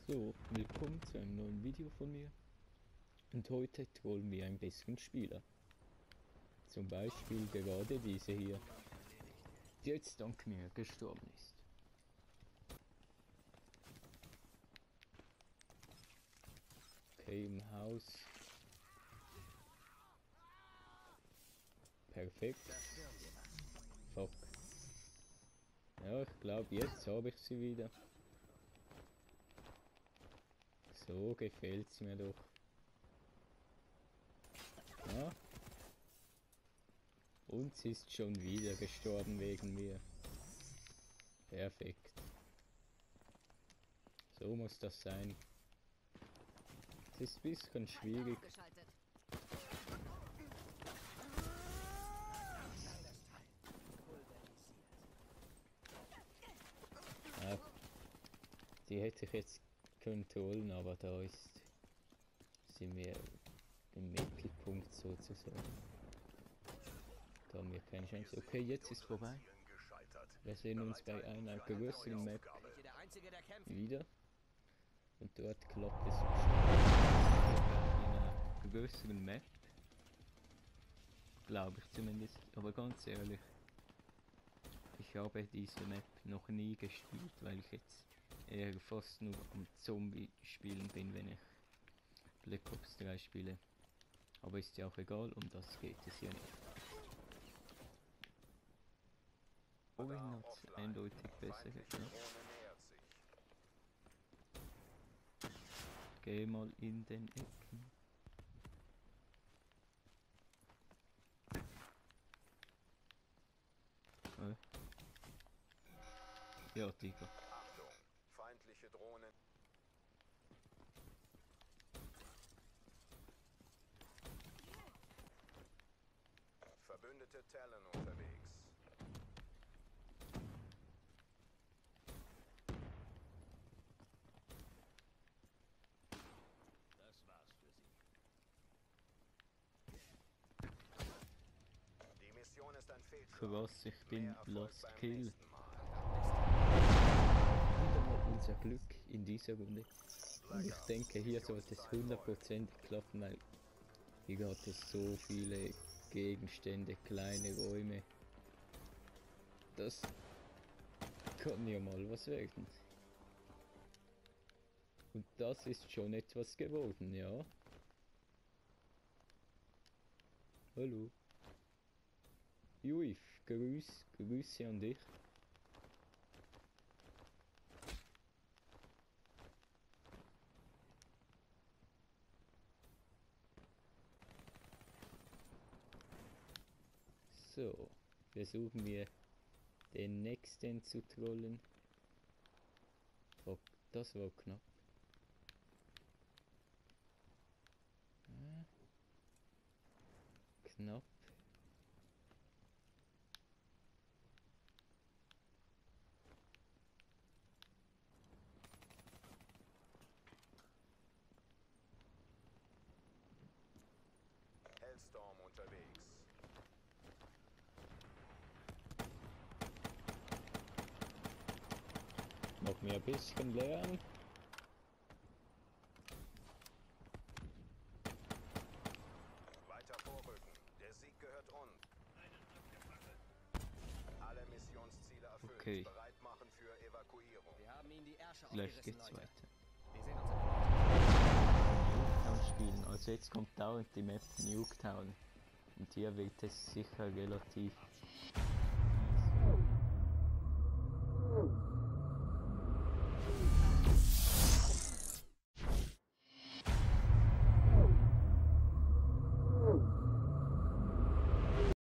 So, willkommen zu einem neuen Video von mir. Und heute trollen wir ein bisschen Spieler. Zum Beispiel gerade diese hier, die jetzt dank mir gestorben ist. Okay, im Haus. Perfekt. Fuck. Ja, ich glaube, jetzt habe ich sie wieder. So gefällt's mir doch. Ja. Und sie ist schon wieder gestorben wegen mir. Perfekt. So muss das sein. Es ist ein bisschen schwierig. Ja, die hätte ich jetzt kontrollen, aber da sind wir im Mittelpunkt sozusagen. Da haben wir keine Chance. Okay, jetzt ist vorbei. Wir sehen uns bei einer größeren Map wieder. Und dort klappt es in einer größeren Map. Glaube ich zumindest. Aber ganz ehrlich, ich habe diese Map noch nie gespielt, weil ich jetzt eher fast nur am Zombie spielen bin, wenn ich Black Ops 3 spiele. Aber ist ja auch egal, um das geht es ja nicht. Owen hat es eindeutig besser geschafft. Geh mal in den Ecken. Ja, Digga. Achtung, feindliche Drohnen. Verbündete Talon unterwegs. Das war's für Sie. Die Mission ist ein Fehlschlag. Für was ich bin Lost Kill. Nächsten Mal. Wieder mal unser Glück in dieser Runde. Und ich denke, hier sollte es 100% klappen, weil hier hat es so viele Gegenstände, kleine Räume. Das kann ja mal was werden. Und das ist schon etwas geworden, ja. Hallo. Juif, Grüße an dich. So, versuchen wir den nächsten zu trollen. Fuck, das war knapp. Knapp. Hellstorm unterwegs. Noch mehr ein bisschen lernen. Weiter vorrücken. Der Sieg gehört uns. Alle Missionsziele erfüllt. Okay. Bereit machen für Evakuierung. Wir haben ihnen die Ärsche Gleich aufgerissen, geht's Leute. weiter. Wir sehen uns in Nuketown spielen. Also jetzt kommt dauernd die Map Nuketown. Und hier wird es sicher relativ